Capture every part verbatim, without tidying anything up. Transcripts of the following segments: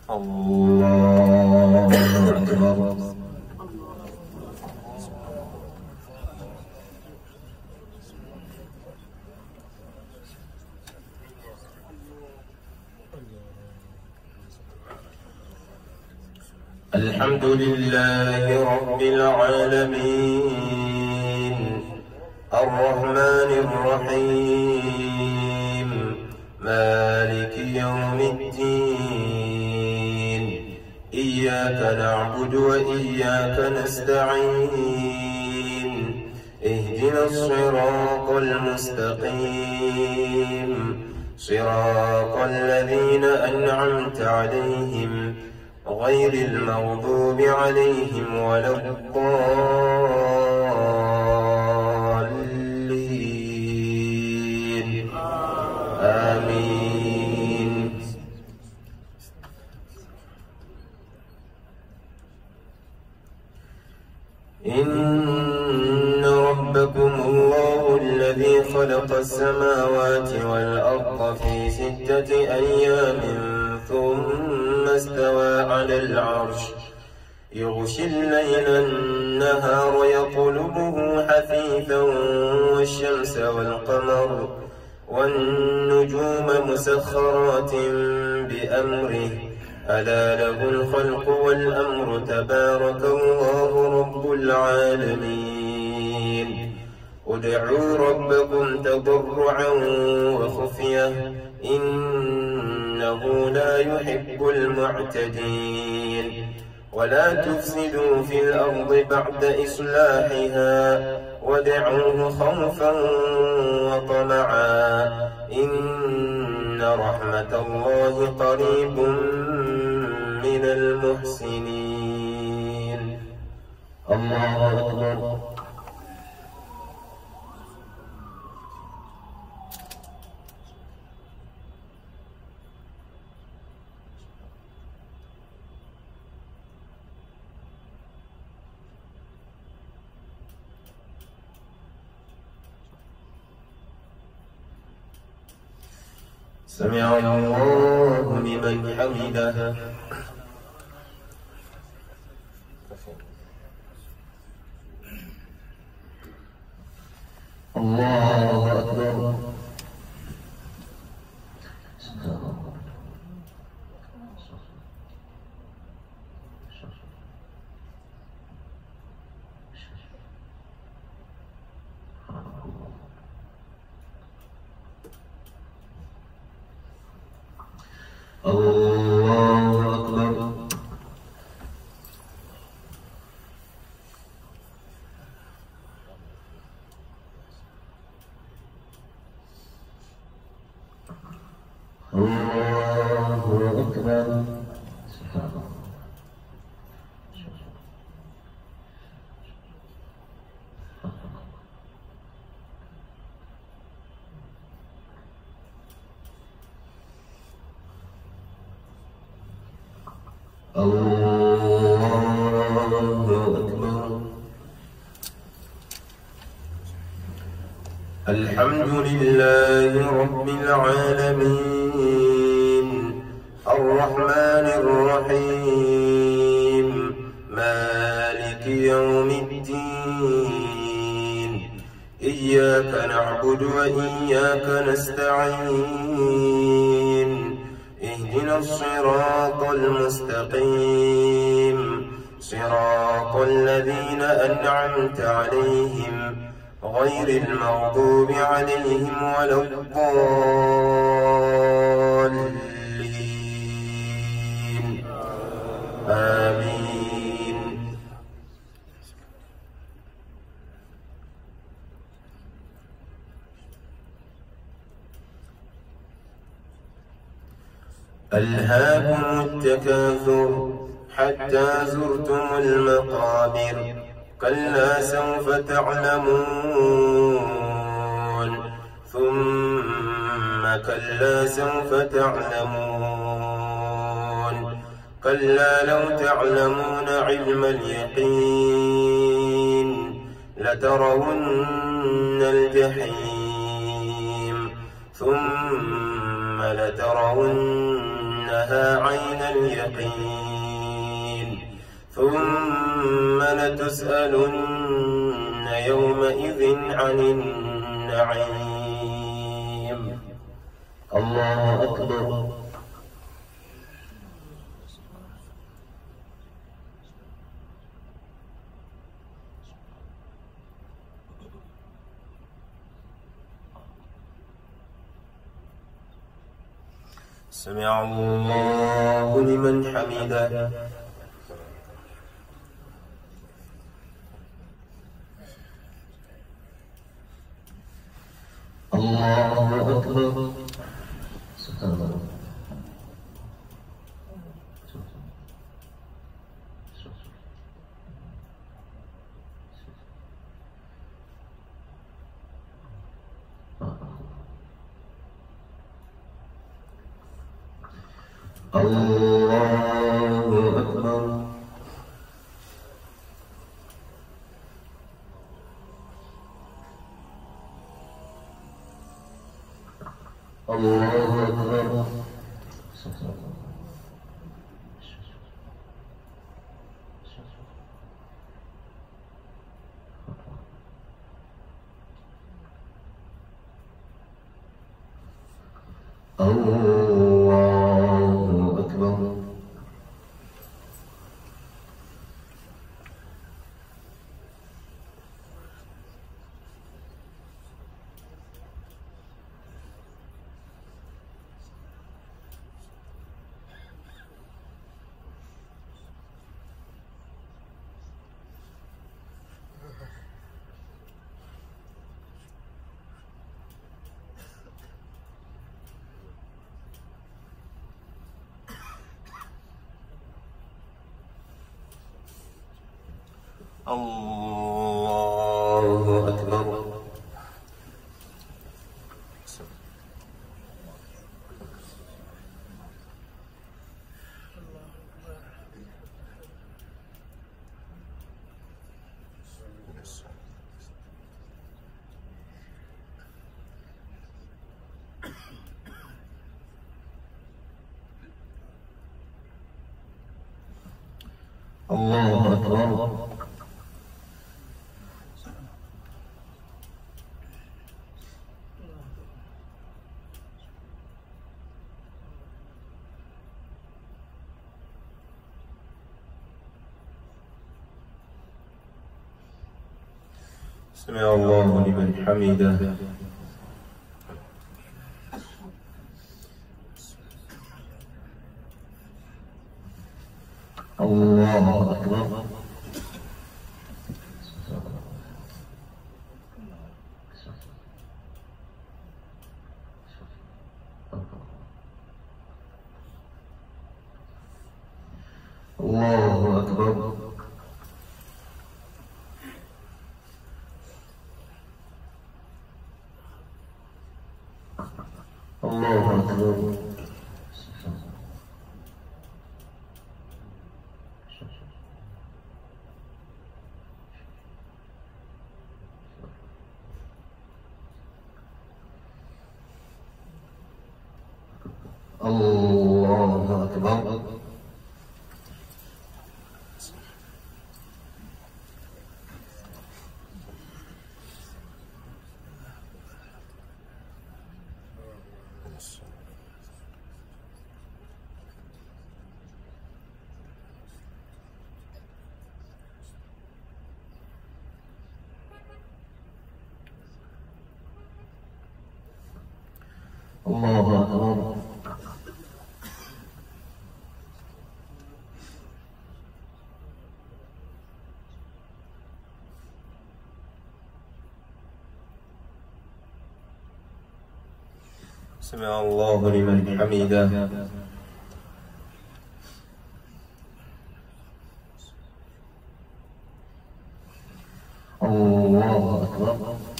الله أكبر. الحمد لله رب العالمين الرحمن الرحيم مالك يوم الدين إياك نعبد وإياك نستعين اهدنا الصراط المستقيم صراط الذين أنعمت عليهم غير المغضوب عليهم ولا الضالين آمين. إن ربكم الله الذي خلق السماوات والأرض في ستة أيام ثم استوى على العرش يغشي الليل النهار يطلبه حثيثا والشمس والقمر والنجوم مسخرات بأمره ألا له الخلق والأمر تبارك الله رب العالمين. ادعوا ربكم تضرعا وخفية إنه لا يحب المعتدين. ولا تفسدوا في الأرض بعد إصلاحها وادعوه خوفا وطمعا إن رحمة الله قريب من المحسنين. الله أكبر. سمع الله لمن حمده. الله أكبر. الله أكبر. الله أكبر. الله أكبر. الحمد لله رب العالمين الرحمن الرحيم مالك يوم الدين إياك نعبد وإياك نستعين اهدنا الصراط المستقيم صراط الذين أنعمت عليهم غير المغضوب عليهم ولا الضالين آمين. ألهاكم التكاثر حتى زرتم المقابر كلا سوف تعلمون ثم كلا سوف تعلمون كلا لو تعلمون علم اليقين لترون الجحيم ثم لترون لنصلنها عين اليقين ثم لتسألن يومئذ عن النعيم. الله أكبر. سمع الله لمن حمده. الله أكبر. سبحان الله. الله أكبر. الله أكبر. الله أكبر. الله أكبر. الله أكبر. سمع الله لمن حمده. الله أكبر. الله أكبر. الله أكبر. الله أكبر. الله أكبر. سمع الله لمن حمده. الله أكبر.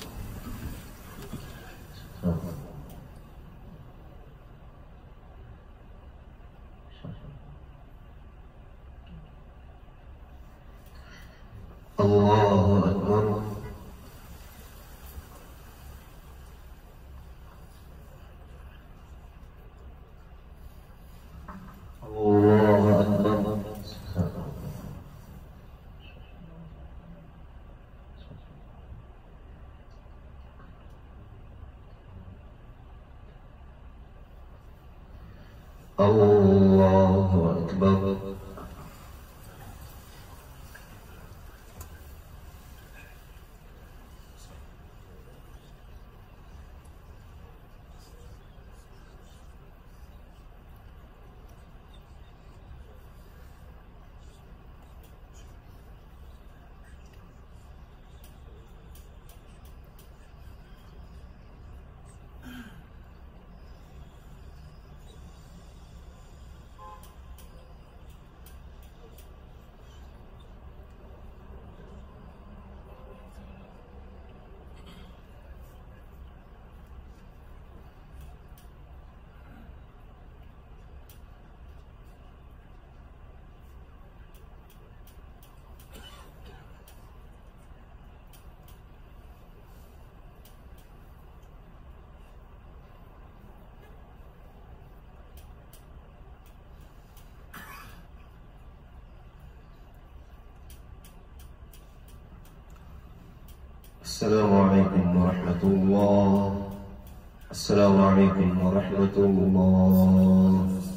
الله أكبر. السلام عليكم ورحمة الله. السلام عليكم ورحمة الله.